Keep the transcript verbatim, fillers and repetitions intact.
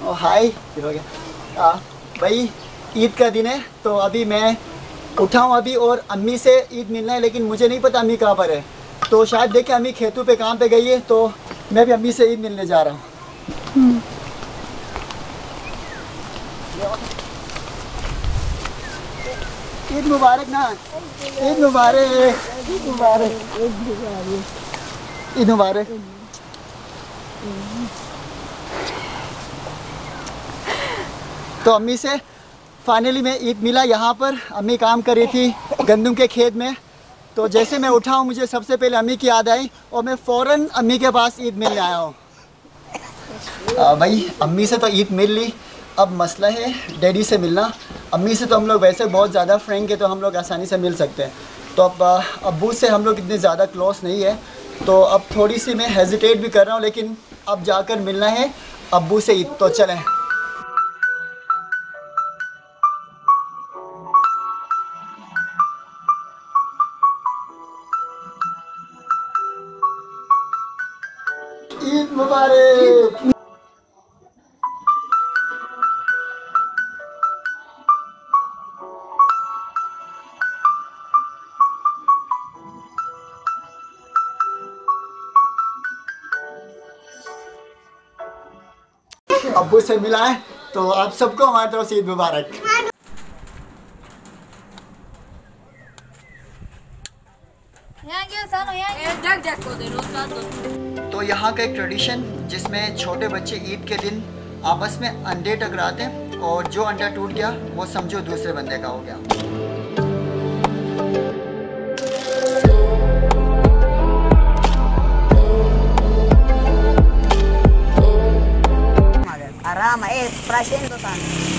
ओ हाय, हो गया भाई। ईद का दिन है तो अभी मैं उठा हूँ अभी, और अम्मी से ईद मिलना है, लेकिन मुझे नहीं पता अम्मी कहाँ पर है। तो शायद देखे अम्मी खेतों पे काम पे गई है, तो मैं भी अम्मी से ईद मिलने जा रहा हूँ। ईद मुबारक ना, ईद मुबारक, ईद मुबारक, ईद मुबारक। तो अम्मी से फाइनली मैं ईद मिला। यहाँ पर अम्मी काम कर रही थी गंदम के खेत में। तो जैसे मैं उठा हूँ मुझे सबसे पहले अम्मी की याद आई, और मैं फ़ौरन अम्मी के पास ईद मिलने आया हूँ। भाई अम्मी से तो ईद मिल ली, अब मसला है डैडी से मिलना। अम्मी से तो हम लोग वैसे बहुत ज़्यादा फ्रेंड है, तो हम लोग आसानी से मिल सकते हैं। तो अब अब्बू से हम लोग इतने ज़्यादा क्लोज नहीं है, तो अब थोड़ी सी मैं हेजिटेट भी कर रहा हूँ, लेकिन अब जाकर मिलना है अब्बू से ईद। तो चलें। ईद मुबारक। अब्बू से मिला है, तो आप सबको हमारी तरफ से ईद मुबारक। तो यहाँ का एक ट्रेडिशन जिसमें छोटे बच्चे ईद के दिन आपस में अंडे टकराते हैं, और जो अंडा टूट गया वो समझो दूसरे बंदे का हो गया। Arama, eh, presento sana.